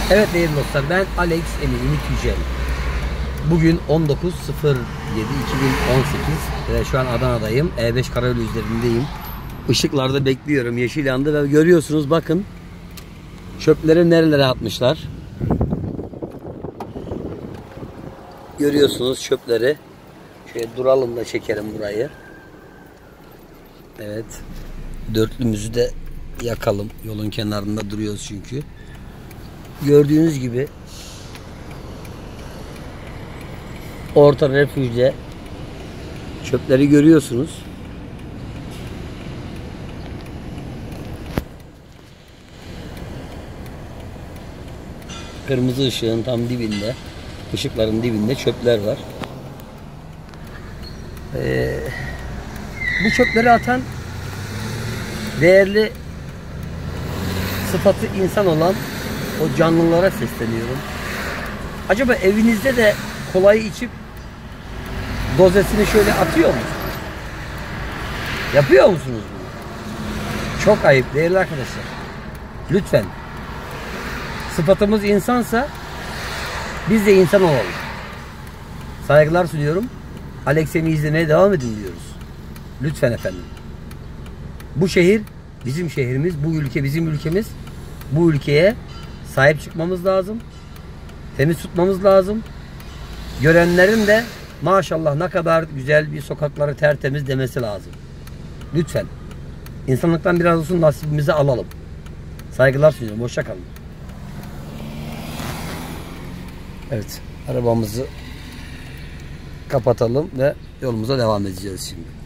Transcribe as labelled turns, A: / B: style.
A: Evet değerli dostlar, ben Alex Emin Ümit Yücel. Bugün 19.07.2018 ve şu an Adana'dayım. E5 Karayolu üzerindeyim. Işıklarda bekliyorum. Yeşil yandı ve görüyorsunuz, bakın çöpleri nerelere atmışlar. Görüyorsunuz çöpleri. Şöyle duralım da çekelim burayı. Evet. Dörtlümüzü de yakalım. Yolun kenarında duruyoruz çünkü. Gördüğünüz gibi orta refüjde çöpleri görüyorsunuz. Kırmızı ışığın tam dibinde, ışıkların dibinde çöpler var. Bu çöpleri atan değerli sıfatı insan olan o canlılara sesleniyorum. Acaba evinizde de kolayı içip dozesini şöyle atıyor musunuz? Yapıyor musunuz bunu? Çok ayıp değerli arkadaşlar. Lütfen. Sıfatımız insansa biz de insan olalım. Saygılar sunuyorum. Alex'imi izlemeye devam edin diyoruz. Lütfen efendim. Bu şehir bizim şehrimiz, bu ülke bizim ülkemiz. Bu ülkeye sahip çıkmamız lazım. Temiz tutmamız lazım. Görenlerin de maşallah ne kadar güzel, bir sokakları tertemiz demesi lazım. Lütfen. İnsanlıktan biraz olsun nasibimizi alalım. Saygılar sunuyorum. Hoşça kalın. Evet. Arabamızı kapatalım ve yolumuza devam edeceğiz şimdi.